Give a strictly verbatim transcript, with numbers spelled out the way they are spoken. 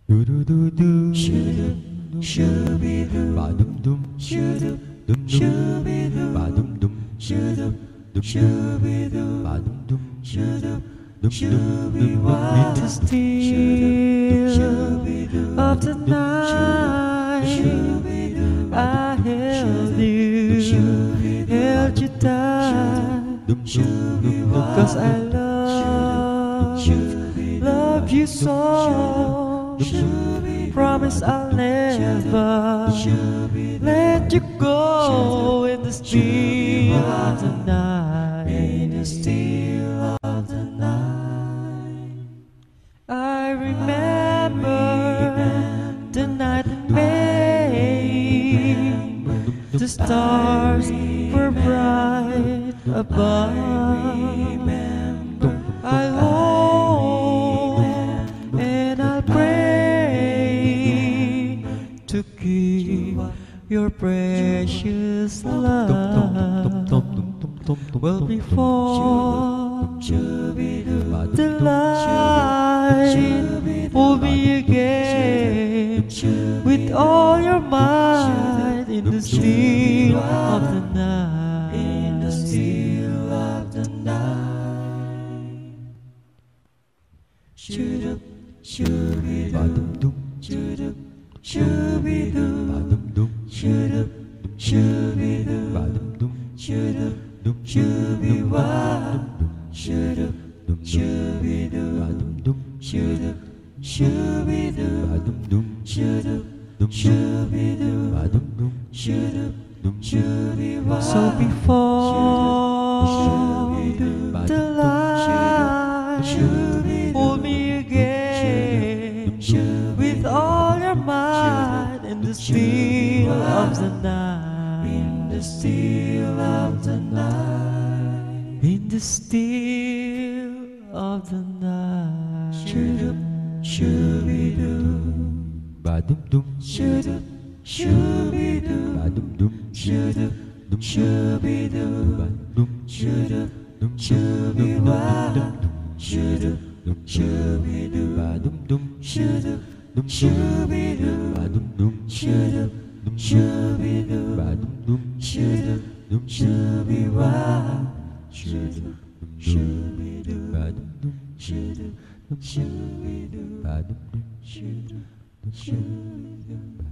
Do do do do. Shoo shooby doo. Ba dum dum. Shoo dum dum. Shooby doo. Ba dum dum. Shoo dum dum. Shooby doo. Ba dum dum. Shoo dum dum. Shooby wild to steal of the night. I held you, held you tight, because I love, love you so. Promise I'll never let you go in the still of the night. In the still of the night, I remember the night in May. The stars were bright above. I hope and I pray to keep your precious love. Well, before the light, hold me again with all your might in the still of the night. In the still of the night. Shoo-doo, shoo-be-doo, shoo-doo, shoo-be-doo, shoo-doo, shoo-be-doo, shoo-doo, shoo-be-wah, shoo-doo, shoo-be-doo, shoo-doo, shoo-be-doo, shoo-doo, shoo-be-doo, shoo-doo, shoo-be-wah. So before the light, hold me again with all your might in the still of the night. In the still of the night. In the still of the night. Shoo-doo, shoo-be-doo. Ba-dum-dum. Shoo-doo, shoo-be-doo. Ba-dum-dum. Shoo-doo, shoo-be-doo. Ba-dum. Shoo-doo, shoo-be-wah. Shoo-doo, shoo-be-doo. Ba-dum-dum. Shoo-doo, shoo-be-doo. Ba-dum-dum. Shoo-doo, shoo-be-doo. Ba-dum-dum. Shoo-doo, shoo-be-wah. Shoo-doo, shoo-be-doo. Ba-dum-dum. Shoo-doo, shoo-be-doo. Ba-dum-dum. Shoo-doo, shoo-be-doo.